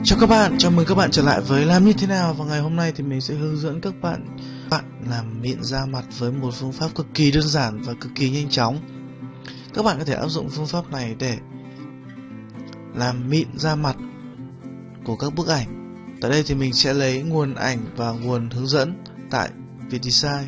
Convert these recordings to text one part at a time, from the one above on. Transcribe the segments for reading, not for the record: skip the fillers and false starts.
Chào các bạn, chào mừng các bạn trở lại với Làm Như Thế Nào. Và ngày hôm nay thì mình sẽ hướng dẫn các bạn làm mịn da mặt với một phương pháp cực kỳ đơn giản và cực kỳ nhanh chóng. Các bạn có thể áp dụng phương pháp này để làm mịn da mặt của các bức ảnh. Tại đây thì mình sẽ lấy nguồn ảnh và nguồn hướng dẫn tại VietDesign.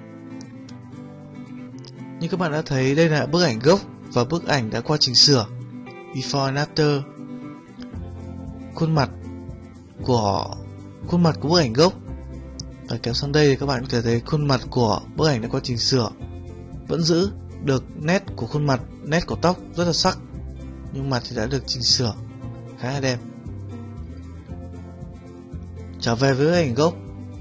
Như các bạn đã thấy, đây là bức ảnh gốc và bức ảnh đã qua chỉnh sửa Before and After. Khuôn mặt của bức ảnh gốc, và kéo sang đây thì các bạn có thể thấy khuôn mặt của bức ảnh đã qua chỉnh sửa vẫn giữ được nét của khuôn mặt, nét của tóc rất là sắc, nhưng mặt thì đã được chỉnh sửa khá là đẹp. Trở về với bức ảnh gốc,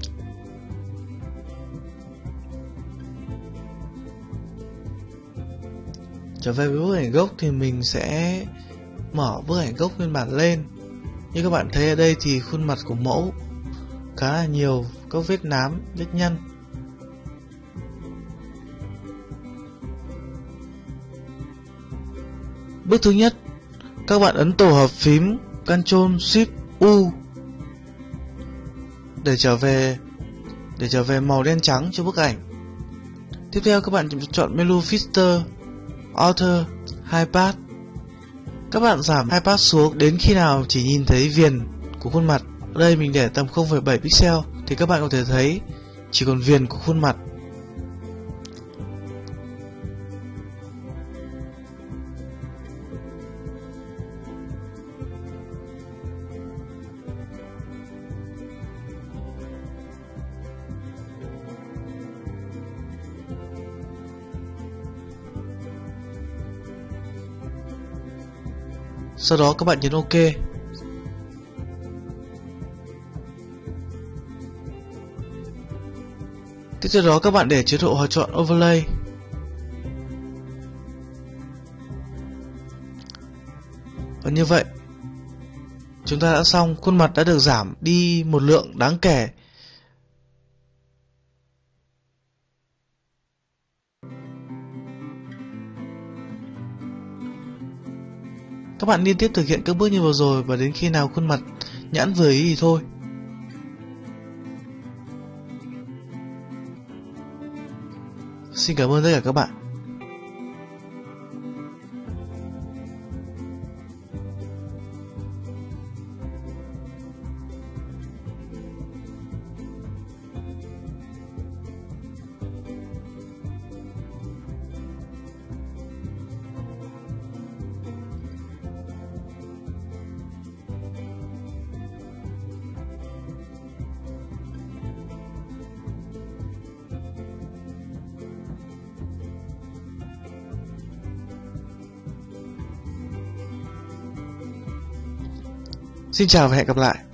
thì mình sẽ mở bức ảnh gốc nguyên bản lên. Như các bạn thấy ở đây thì khuôn mặt của mẫu khá là nhiều các vết nám, vết nhăn. Bước thứ nhất, các bạn ấn tổ hợp phím Ctrl Shift U để trở về màu đen trắng cho bức ảnh. Tiếp theo các bạn chọn menu Filter, Alter, High Pass. Các bạn giảm High Pass xuống đến khi nào chỉ nhìn thấy viền của khuôn mặt. Ở đây mình để tầm 0,7 pixel thì các bạn có thể thấy chỉ còn viền của khuôn mặt. Sau đó các bạn nhấn OK. Tiếp theo đó các bạn để chế độ hòa chọn Overlay. Và như vậy chúng ta đã xong, khuôn mặt đã được giảm đi một lượng đáng kể. Các bạn liên tiếp thực hiện các bước như vừa rồi và đến khi nào khuôn mặt nhãn vừa ý thì thôi. Xin cảm ơn tất cả các bạn. Xin chào và hẹn gặp lại.